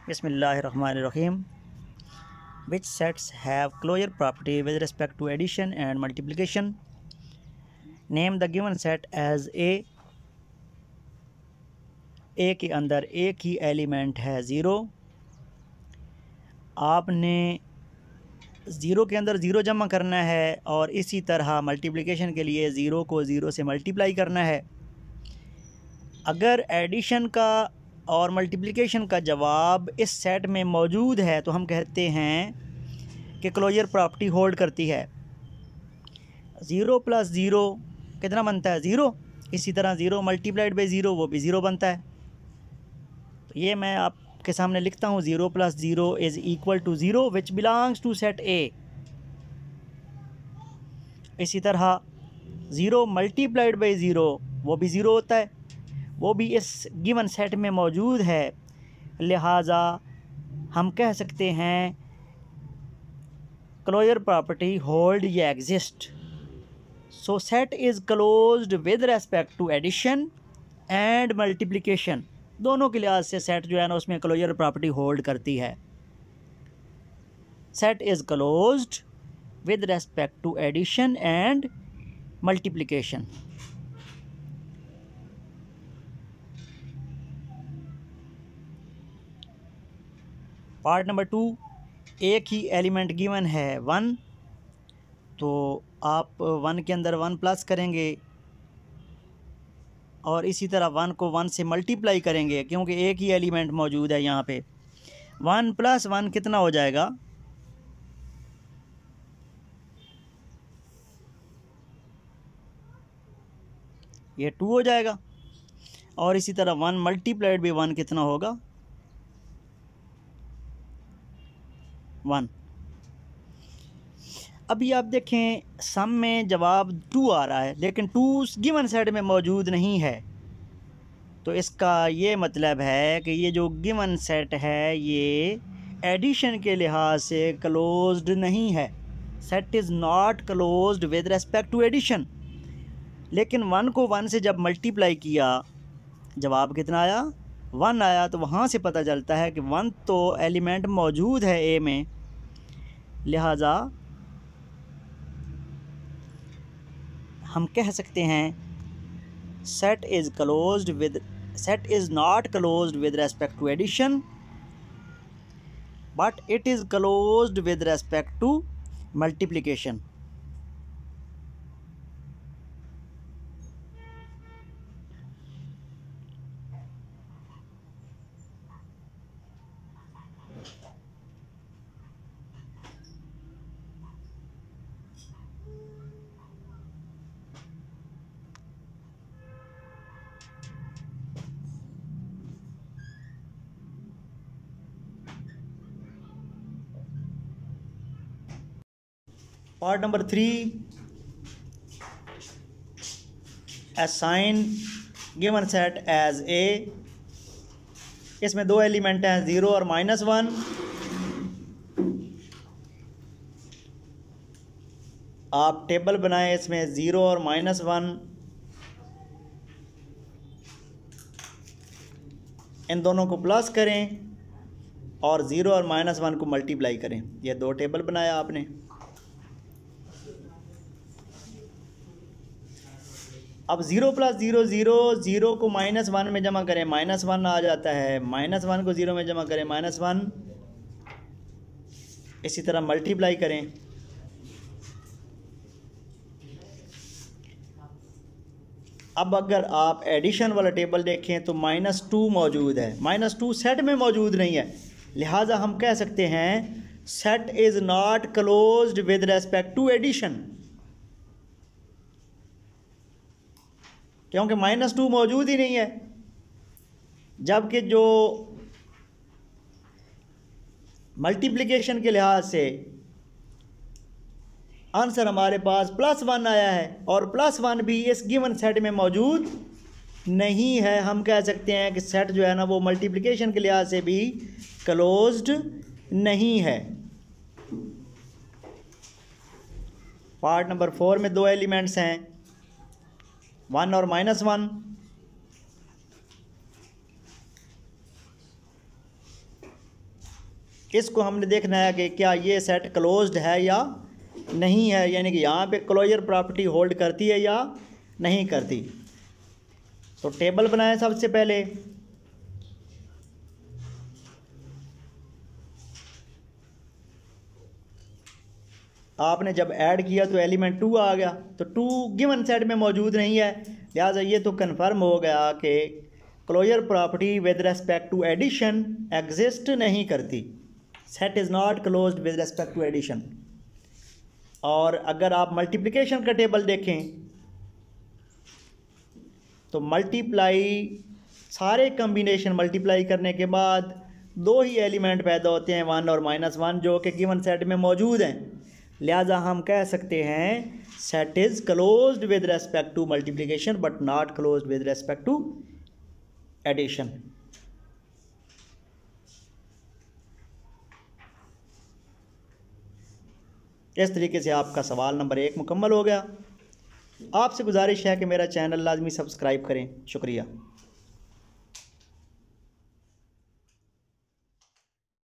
Bismillahirrahmanirrahim. Which sets have closure property with respect to addition and multiplication? Name the given set as A. A के अंदर एक ही element है zero. आपने zero के अंदर ज़ीरो जमा करना है और इसी तरह मल्टीप्लिकेशन के लिए ज़ीरो को ज़ीरो से मल्टीप्लाई करना है। अगर एडिशन का और मल्टीप्लिकेशन का जवाब इस सेट में मौजूद है तो हम कहते हैं कि क्लोजर प्रॉपर्टी होल्ड करती है। ज़ीरो प्लस ज़ीरो कितना बनता है? ज़ीरो। इसी तरह ज़ीरो मल्टीप्लाइड बाई ज़ीरो वो भी ज़ीरो बनता है। तो ये मैं आपके सामने लिखता हूँ, zero plus zero is equal to zero which belongs to set A. इसी तरह ज़ीरो मल्टीप्लाइड बाई ज़ीरो वो भी ज़ीरो होता है, वो भी इस गिवन सेट में मौजूद है। लिहाजा हम कह सकते हैं क्लोजर प्रॉपर्टी होल्ड या exist. So set is closed with respect to addition and multiplication. दोनों के लिहाज से सेट जो है ना उसमें क्लोजर प्रॉपर्टी होल्ड करती है। Set is closed with respect to addition and multiplication. Part number 2, एक ही एलिमेंट गिवन है 1, तो आप 1 के अंदर 1 प्लस करेंगे और इसी तरह 1 को 1 से मल्टीप्लाई करेंगे क्योंकि एक ही एलिमेंट मौजूद है यहाँ पे। 1 प्लस 1 कितना हो जाएगा? ये 2 हो जाएगा। और इसी तरह 1 मल्टीप्लाइड बाई 1 कितना होगा? 1। अभी आप देखें सम में जवाब 2 आ रहा है लेकिन 2 गिवन सेट में मौजूद नहीं है। तो इसका ये मतलब है कि ये जो गिवन सेट है ये एडिशन के लिहाज से क्लोज्ड नहीं है। Set is not closed with respect to addition. लेकिन 1 को 1 से जब मल्टीप्लाई किया जवाब कितना आया? 1 आया। तो वहाँ से पता चलता है कि 1 तो एलिमेंट मौजूद है ए में, लिहाजा हम कह सकते हैं set is not closed with respect to addition but it is closed with respect to multiplication. Part number 3, assign given set as A. इसमें 2 एलिमेंट हैं, 0 और -1। आप टेबल बनाएं, इसमें 0 और -1 इन दोनों को प्लस करें और 0 और -1 को मल्टीप्लाई करें। ये 2 टेबल बनाया आपने। अब 0 प्लस 0 0, 0 को -1 में जमा करें -1 आ जाता है, -1 को 0 में जमा करें -1। इसी तरह मल्टीप्लाई करें। अब अगर आप एडिशन वाला टेबल देखें तो -2 मौजूद है, -2 सेट में मौजूद नहीं है। लिहाजा हम कह सकते हैं set is not closed with respect to addition, क्योंकि -2 मौजूद ही नहीं है। जबकि जो मल्टीप्लिकेशन के लिहाज से आंसर हमारे पास +1 आया है और +1 भी इस गिवन सेट में मौजूद नहीं है। हम कह सकते हैं कि सेट जो है ना वो मल्टीप्लिकेशन के लिहाज से भी क्लोज्ड नहीं है। पार्ट नंबर 4 में 2 एलिमेंट्स हैं, 1 और -1। इसको हमने देखना है कि क्या ये सेट क्लोज्ड है या नहीं है, यानी कि यहाँ पे क्लोजर प्रॉपर्टी होल्ड करती है या नहीं करती। तो टेबल बनाएं सबसे पहले। आपने जब ऐड किया तो एलिमेंट 2 आ गया, तो 2 गिवन सेट में मौजूद नहीं है, लिहाजा ये तो कन्फर्म हो गया कि closure property with respect to addition exist नहीं करती। Set is not closed with respect to addition. और अगर आप मल्टीप्लिकेशन का टेबल देखें तो मल्टीप्लाई, सारे कम्बिनेशन मल्टीप्लाई करने के बाद 2 ही एलिमेंट पैदा होते हैं, 1 और -1, जो कि गिवन सेट में मौजूद हैं। लिहाजा हम कह सकते हैं set is closed with respect to multiplication but not closed with respect to addition. इस तरीके से आपका सवाल नंबर 1 मुकम्मल हो गया। आपसे गुजारिश है कि मेरा चैनल लाजमी सब्सक्राइब करें। शुक्रिया।